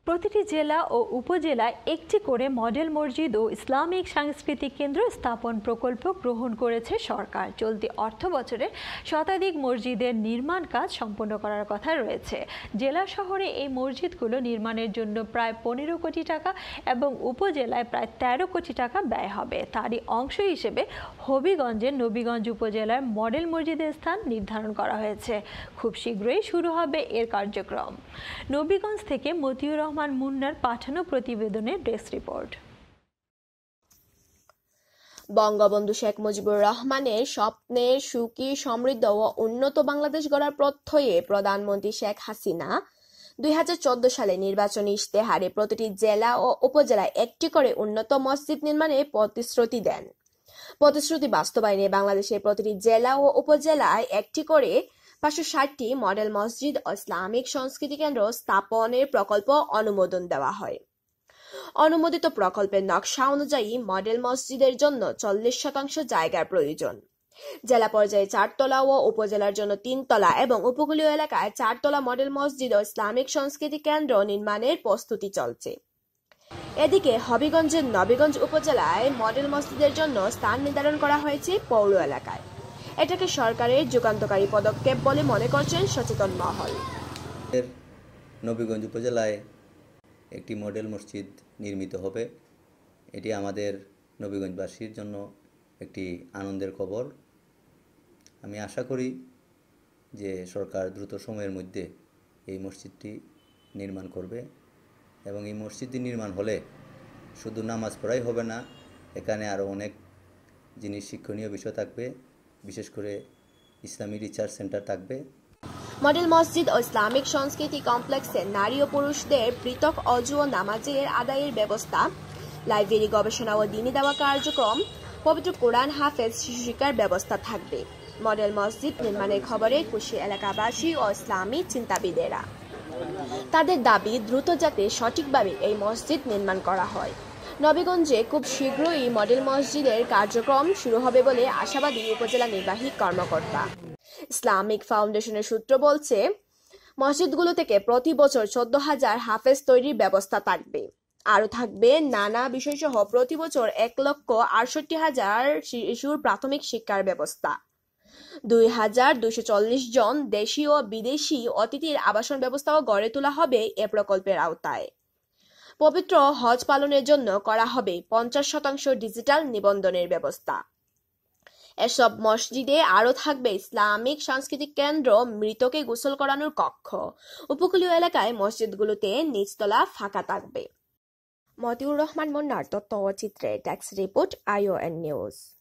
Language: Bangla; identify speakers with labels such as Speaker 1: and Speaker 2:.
Speaker 1: প্রতিটি জেলা ও উপজেলায় একটি করে মডেল মসজিদ ও ইসলামিক সাংস্কৃতিক কেন্দ্র স্থাপন প্রকল্প গ্রহণ করেছে সরকার। চলতি অর্থ বছরে শতাধিক মসজিদের নির্মাণ কাজ সম্পন্ন করার কথা রয়েছে। জেলা শহরে এই মসজিদগুলো নির্মাণের জন্য প্রায় 15 কোটি টাকা এবং উপজেলায় প্রায় 13 কোটি টাকা ব্যয় হবে। তারই অংশ হিসেবে হবিগঞ্জের নবীগঞ্জ উপজেলার মডেল মসজিদের স্থান নির্ধারণ করা হয়েছে। খুব শীঘ্রই শুরু হবে এর কার্যক্রম। নবীগঞ্জ থেকে মতিউর রহমান মুন্নার পাঠানো প্রতিবেদনের ডেস্ক রিপোর্ট।
Speaker 2: বঙ্গবন্ধু শেখ মুজিবুর রহমানের স্বপ্নের সুখী সমৃদ্ধ ও উন্নত বাংলাদেশ গড়ার প্রত্যয়ে প্রধানমন্ত্রী শেখ হাসিনা 2014 সালে নির্বাচনী ইশতেহারে প্রতিটি জেলা ও উপজেলায় একটি করে উন্নত মসজিদ নির্মাণে প্রতিশ্রুতি দেন। প্রতিশ্রুতি বাস্তবায়নে বাংলাদেশের প্রতিটি জেলা ও উপজেলায় একটি করে 560টি মডেল মসজিদ ও ইসলামিক সংস্কৃতি কেন্দ্র স্থাপনের প্রকল্প অনুমোদন দেওয়া হয়। অনুমোদিত প্রকল্পের নকশা অনুযায়ী মডেল মসজিদের জন্য 40% জায়গার প্রয়োজন। জেলা পর্যায়ে 4 তলা ও উপজেলার জন্য 3 তলা এবং উপকূলীয় এলাকায় 4 তলা মডেল মসজিদ ও ইসলামিক সংস্কৃতি কেন্দ্র নির্মাণের প্রস্তুতি চলছে। এদিকে হবিগঞ্জের নবীগঞ্জ উপজেলায় মডেল মসজিদের জন্য স্থান নির্ধারণ করা হয়েছে পৌর এলাকায়। এটাকে সরকারের যুগান্তকারী পদক্ষেপ বলে মনে করছেন সচেতন মহল।
Speaker 3: নবীগঞ্জ উপজেলায় একটি মডেল মসজিদ নির্মিত হবে। এটি আমাদের নবীগঞ্জবাসীর জন্য একটি আনন্দের খবর। আমি আশা করি যে সরকার দ্রুত সময়ের মধ্যে এই মসজিদটি নির্মাণ করবে এবং এই মসজিদটি নির্মাণ হলে শুধু নামাজ পড়াই হবে না, এখানে আরও অনেক জিনিস শিক্ষণীয় বিষয় থাকবে। বিশেষ করে ইসলামী রিসার্চ সেন্টার থাকবে।
Speaker 2: মডেল মসজিদ ও ইসলামিক সংস্কৃতি কমপ্লেক্সে নারী ও পুরুষদের পৃথক অজু ও নামাজের আদায়ের ব্যবস্থা, লাইব্রেরি, গবেষণা ও দ্বীনি দাওয়া কার্যক্রম, পবিত্র কোরআন হাফেজ, শিশু শিক্ষার ব্যবস্থা থাকবে। মডেল মসজিদ নির্মাণের খবরে খুশি এলাকাবাসী ও ইসলামী চিন্তাবিদেরা। তাদের দাবি দ্রুত যাতে সঠিকভাবে এই মসজিদ নির্মাণ করা হয়। নবীগঞ্জে খুব শীঘ্রই মডেল মসজিদের কার্যক্রম শুরু হবে বলে আশাবাদী উপজেলা নির্বাহী কর্মকর্তা। ইসলামিক ফাউন্ডেশনের সূত্র বলছে, মসজিদগুলো থেকে প্রতি বছর 14,000 হাফেজ তৈরির ব্যবস্থা থাকবে। আরও থাকবে নানা বিষয়সহ প্রতি বছর 1,68,000 শিশুর প্রাথমিক শিক্ষার ব্যবস্থা। 2,240 জন দেশি ও বিদেশি অতিথির আবাসন ব্যবস্থাও গড়ে তোলা হবে এ প্রকল্পের আওতায়। পবিত্র হজ পালনের জন্য করা হবে 50% ডিজিটাল নিবন্ধনের ব্যবস্থা। এসব মসজিদে আরও থাকবে ইসলামিক সাংস্কৃতিক কেন্দ্র, মৃতকে গোসল করানোর কক্ষ। উপকূলীয় এলাকায় মসজিদগুলোতে নিচতলা ফাঁকা থাকবে। মতিউর রহমান মুন্নার তথ্য ও চিত্রে ডেস্ক রিপোর্ট ION নিউজ।